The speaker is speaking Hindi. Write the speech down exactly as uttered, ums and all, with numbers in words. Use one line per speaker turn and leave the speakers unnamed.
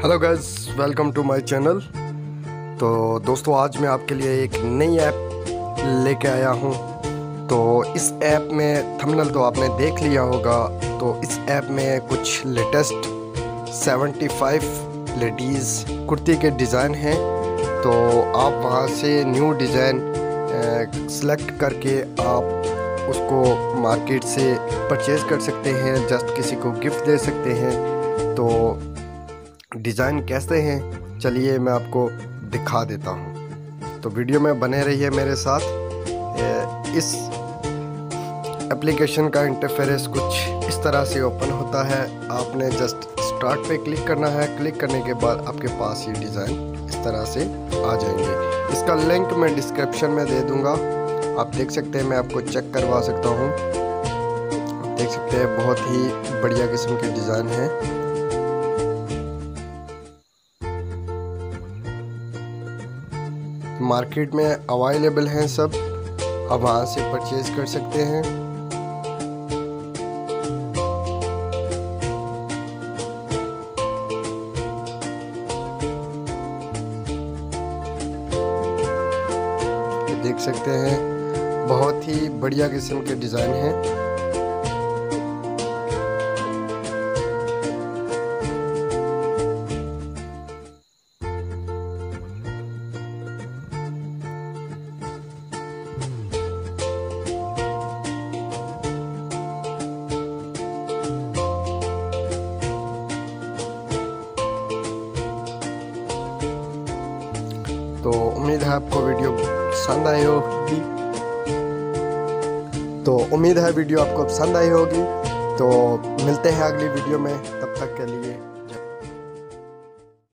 Hello guys, welcome to my channel. तो दोस्तों, आज मैं आपके लिए एक नई ऐप लेके आया हूँ। तो इस ऐप में थंबनेल तो आपने देख लिया होगा। तो इस ऐप में कुछ लेटेस्ट पचहत्तर लेडीज़ कुर्ती के डिज़ाइन हैं। तो आप वहाँ से न्यू डिज़ाइन सेलेक्ट करके आप उसको मार्केट से परचेज़ कर सकते हैं, जस्ट किसी को गिफ्ट दे सकते हैं। तो डिज़ाइन कैसे हैं, चलिए मैं आपको दिखा देता हूं। तो वीडियो में बने रहिए मेरे साथ। इस एप्लीकेशन का इंटरफेरेंस कुछ इस तरह से ओपन होता है। आपने जस्ट स्टार्ट पे क्लिक करना है। क्लिक करने के बाद आपके पास ये डिज़ाइन इस तरह से आ जाएंगे। इसका लिंक मैं डिस्क्रिप्शन में दे दूंगा, आप देख सकते हैं। मैं आपको चेक करवा सकता हूँ। देख सकते हैं, बहुत ही बढ़िया किस्म के डिज़ाइन हैं। मार्केट में अवेलेबल हैं सब, आप वहाँ से परचेज कर सकते हैं। देख सकते हैं, बहुत ही बढ़िया किस्म के डिज़ाइन हैं। तो उम्मीद है आपको वीडियो पसंद आई होगी। तो उम्मीद है वीडियो आपको पसंद आई होगी। तो मिलते हैं अगली वीडियो में, तब तक के लिए।